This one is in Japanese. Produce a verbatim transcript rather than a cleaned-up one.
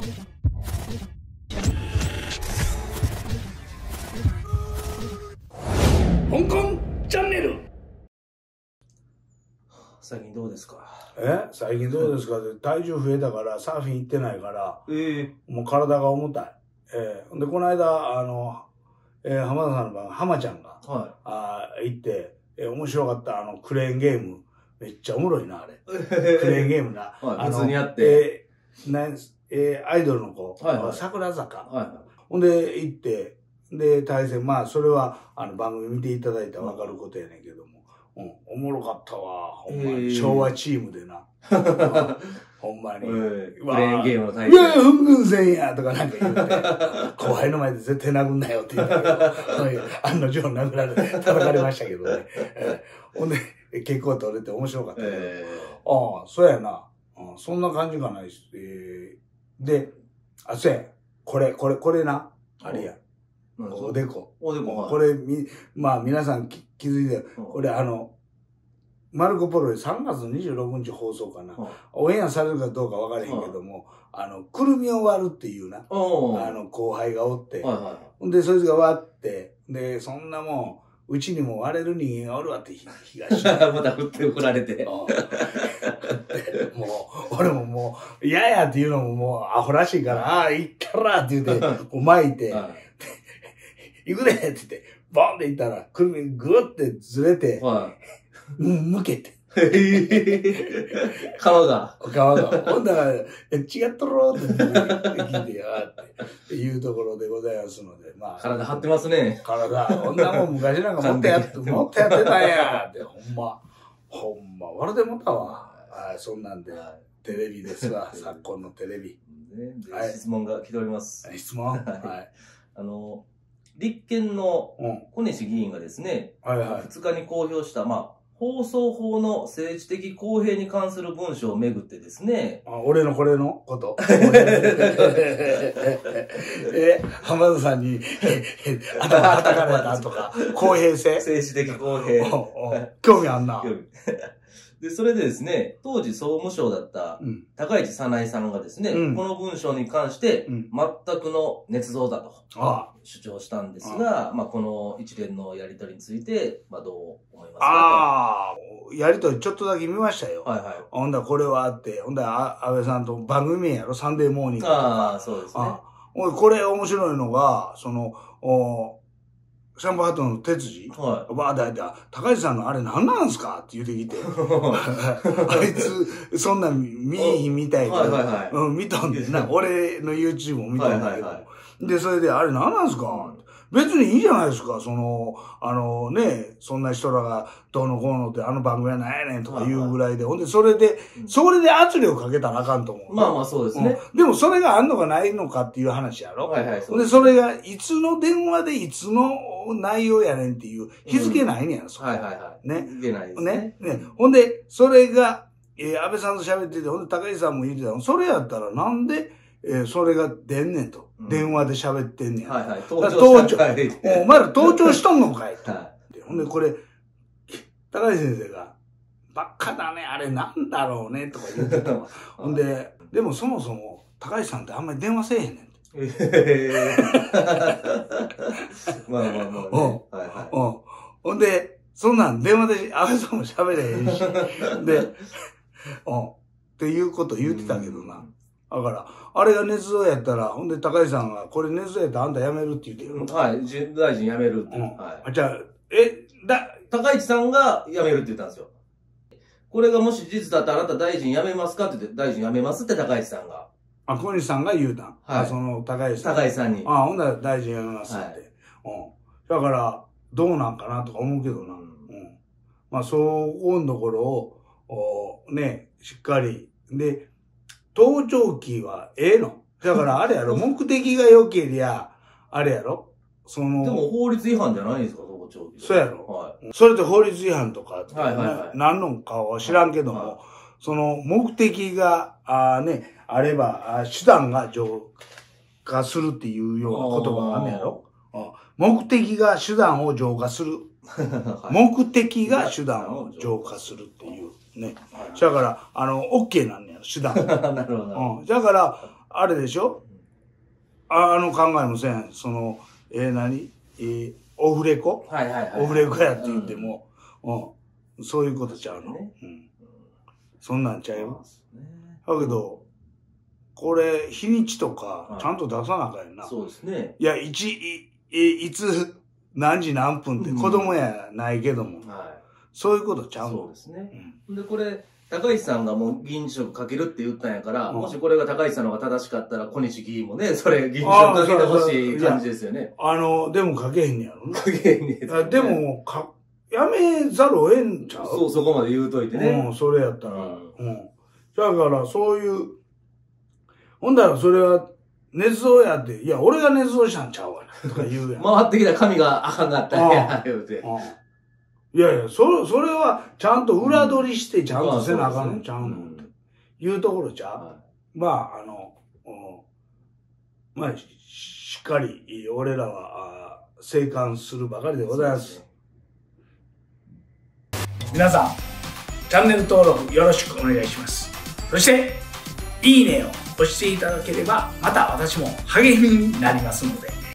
香港チャンネル。 最近どうですか？ え最近どうですかって、体重増えたからサーフィン行ってないから、 ええもう体が重たい。えー、で、この間、あの、えー、浜田さんの番、浜ちゃんが、 はい、 あ行って、えー、面白かった、あの、クレーンゲーム。めっちゃおもろいな、あれ。クレーンゲームな。 はい、 あの普通にやって。 えー、なえー、アイドルの子、 はいはい、 桜坂。 はいはい、 ほんで、行って、で、対戦、まあ、それは、あの、番組見ていただいたらわかることやねんけども、うん、おもろかったわ、ほんまに。えー、昭和チームでな。ほんまに。えー、クレーンゲームの対戦。いや、ふんぐんせんやとかなんか言うて、後輩の前で絶対殴んなよって言ったけど、案の定殴られて叩かれましたけどね。えー、ほんで、結構取れて面白かったけど、えー、ああ、そうやな。ああ、そんな感じかな。えー、で、あ、そうや。これ、これ、これな。あれや。おでこ。 おでこ。 これ、み、まあ皆さんき気づいてる。これあの、マルコポロでさんがつにじゅうろくにち放送かな。オンエアされるかどうか分からへんけども、あの、くるみを割るっていうな。あの、後輩がおって。ほんで、そいつが割って、で、そんなもん、うちにも割れる人間がおるわって、東また振って振られて。 もう、俺ももう、嫌やっていうのももうアホらしいから、ああ、行ったらって言って、こう巻いて、行くでって言って、ボンって行ったら、くるみぐーってずれて、向けて。 皮が。 皮が。ほんだら、違っとろーって聞いてやーっていうところでございますので、まあ。 体張ってますね。 体、こんなもん昔なんかもっとやって、もっとやってたんやーって、ほんま。ほんま、笑ってもったわ。はい、そんなんで、テレビですわ、昨今のテレビ。 質問が来ております。 質問はい。 あの、立憲の小西議員がですね、ふつかに公表した、まあ、放送法の政治的公平に関する文書をめぐってですね。 あ、俺のこれのことえ、浜田さんに頭叩かれたとか、公平性政治的公平。 興味あんな。 で、それでですね、当時総務省だった高市早苗さんがですね、うん、この文章に関して、全くの捏造だと主張したんですが、ああまあこの一連のやりとりについて、まあどう思いますかと。ああ、やりとりちょっとだけ見ましたよ。はいはい。ほんだこれはあって、ほんだ安倍さんと番組名やろ、サンデーモーニングとか。 ああ、そうですね。 おい、これ面白いのが、その、おシャンパーハットの哲司はい。ばーだいた、高市さんのあれ何なんすかって言うてきて。あいつ、そんなん見えひんみたいけど、はいはいはい、うん、見たんでな。俺の YouTube も見たんだけど。はいはいはい、で、それで、あれ何なんすか、うん、別にいいじゃないですか。その、あのね、そんな人らがどうのこうのってあの番組は何やねんとか言うぐらいで。はいはい、ほんで、それで、うん、それで圧力かけたらあかんと思う。 まあまあそうですね、 うん。でもそれがあんのかないのかっていう話やろ。はいはい、そうです。で、それがいつの電話でいつの内容やねんっていう日付ないねや、うん、そこ。はいはいはい。ね。 日付ないですね。 ね。ね。ほんで、それが、えー、安倍さんと喋ってて、ほんで高市さんも言ってた。それやったらなんで、えー、それが出んねんと。うん、電話で喋ってんねん。はいはい。盗聴。盗聴。お前ら盗聴しとんのかいと。はい、ほんで、これ、高市先生が、ばっかだね、あれなんだろうね、とか言ってた。ほんで、でもそもそも、高市さんってあんまり電話せえへんねん。ええまあまあまあね。はいはい。ほんで、そんなん電話で安倍さんも喋れへんし。で、うん。っていうこと言ってたけどな。だから、あれが捏造やったら、ほんで高市さんが、これ捏造やったらあんた辞めるって言ってる。 はい。大臣辞めるって。うん。 はい。じゃあ、え、だ、 高市さんが辞めるって言ったんですよ。これがもし事実だったらあなた大臣辞めますかって言って、大臣辞めますって高市さんが。 あ、小西さんが言うたん。はい。その、高市さん。 高市さんに。 あ、ほんなら大臣辞めますって。はい、うん。だから、どうなんかなとか思うけどな。うん。うん、まあ、そこのところを、おね、しっかり。で、盗聴器はええの。だからあれやろ、目的が良けりゃ、あれやろ。その。 でも法律違反じゃないですか、盗聴器。 そうやろ。はい。それって法律違反とか、ね、はいはいはい、何のかは知らんけども、はいはい、その目的が、あね、あれば、あ手段が浄化するっていうような言葉があんねやろ。目的が手段を浄化する。はい、目的が手段を浄化するっていうね。だから、あの、OK なんねやろ、手段。 なるほど。 うん。だから、 あれでしょ、ああの考えもせん。その、えー、何えー、オフレコはいはいはい。 オフレコやって言っても、うん、うん、そういうことちゃうの、ね、うん。そんなんちゃうよ。だけど、これ、日にちとか、ちゃんと出さなあかんやな、はい。 そうですね。 いや、いち、い、いつ、何時何分って子供やないけども、うん、はい、そういうことちゃうの。 そうですね。うん、で、これ、高市さんがもう議員辞職かけるって言ったんやから、うん、もしこれが高市さんの方が正しかったら、小西議員もね、それ議員辞職かけてほしい感じですよね。 あの、でもかけへんねやろな。 かけへんねや、 ね。でも、か、やめざるを得んちゃう。 そう、そこまで言うといてね。 うん、それやったら。うん。うん、だから、そういう、ほんだらそれは、捏造やって、いや、俺が捏造したんちゃうわな、とか言うやん。 回ってきた紙があかんかったんや、言うて。 いやいや、そ、それは、ちゃんと裏取りして、ちゃんとせなあかんのちゃうの、うん、いうところちゃう、はい、まあ、あの、まあ、しっかり、俺らは、静観するばかりでございます。ね、皆さん、チャンネル登録よろしくお願いします。そして、いいねを押していただければ、また私も励みになりますので、